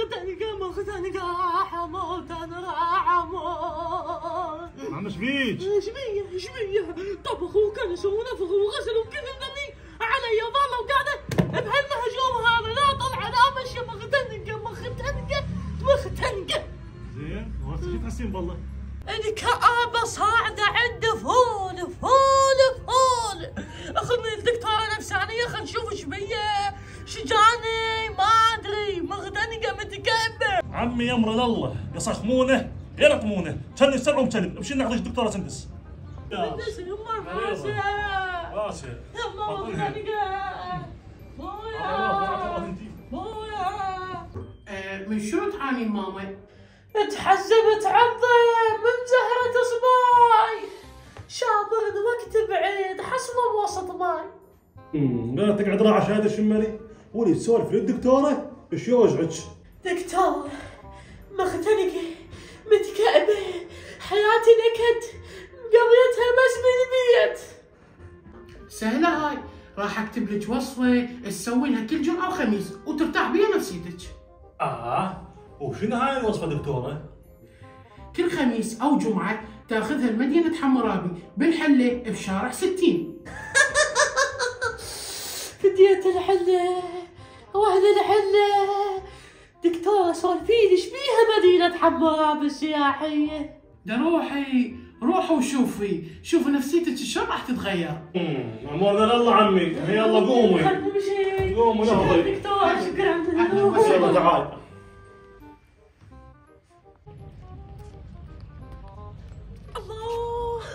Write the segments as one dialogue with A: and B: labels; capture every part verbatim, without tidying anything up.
A: مختنقة مختنقة راح اموت انا راح اموت.
B: عم ايش فيك؟
A: ايش بيه ايش بيه؟ طبخوا وكنسوا ونفخوا وغسلوا وكل ذني علي ظلوا وقاعدة بهالمهجوم هذا لا طلع لا مشي مختنقة مختنقة مختنقة.
B: زين وهسه شو تحسين بالله؟
A: الكآبة صاعدة عند فول فول فول. اخذني الدكتورة نفسانية خل نشوف ايش بيه شجاني ما ادري مختنقة متكأبة.
B: عمي يمر الله يا صخمونه يا رقمونه كان يسرعوا بكلب امشي ناخذ الدكتورة سندس.
A: سندس يما راسه
B: راسه
A: يما مختنقة مويا مويا.
C: من شو تعاني ماما؟
A: تحزبت عضي من زهرة صباي شاطر وقت بعيد حصله بوسط ماي.
B: امم لا تقعد راعي شهاده الشمالي ولي تسولف للدكتوره ايش يوجعك؟
A: دكتور مختنقة متكأبة حياتي نكد قضيتها بس بالبيت.
C: سهلة هاي، راح اكتب لك وصفة تسوي لها كل جمعة وخميس وترتاح بيها نفسيتك.
B: اه وشنو هاي الوصفه دكتوره؟
C: كل خميس او جمعة تاخذها لمدينة حمرابي بالحلة بشارع ستين.
A: فديت الحلة واهل الحلة. دكتورة سولفيلي ايش بيها مدينة حمرابي السياحية؟
C: ده روحي روحي وشوفي شوفي نفسيتك شلون راح تتغير.
B: امم امورنا الله عمي يلا قومي
A: خلنا نمشي.
B: قومي نهضي.
A: دكتور شكرا
B: يلا تعال.
A: الله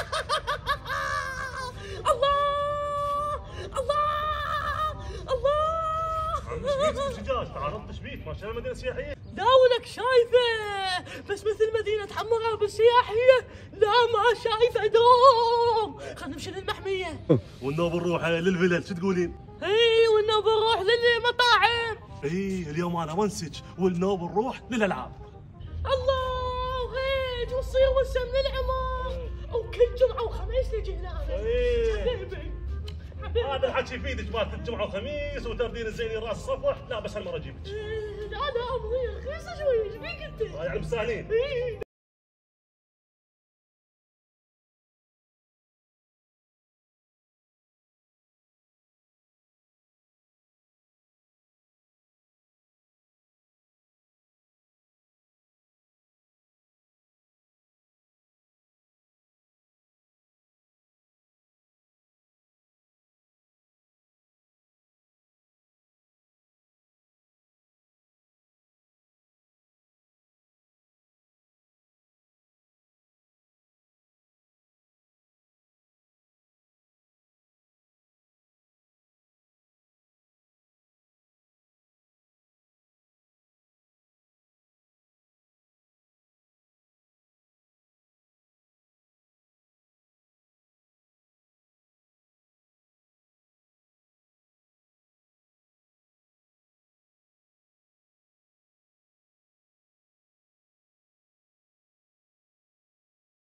A: الله الله الله.
B: عم ايش بيك شجاج تعرضت ايش بيك ما شاء الله مدينه سياحيه؟
A: لا ولك شايفه بس مثل مدينة حمرابي السياحية لا ما شايفه دوم. خلنا نمشي للمحمية.
B: والنوب نروح للفلل شو تقولين؟
A: اي والنوب نروح للمطاعم.
B: اي اليوم انا ونسج والنوب نروح للالعاب.
A: الله هيج وتصير وسم للعمر وكل جمعة وخميس نجي هنا. حبيبي حبيبي
B: هذا الحكي يفيدك مالت الجمعه وخميس وتردين الزيني راس صفح لا بس هالمره اجيبك.
A: انا امري رخيصة شوي ايش بيك انت؟
B: يعني مسالين.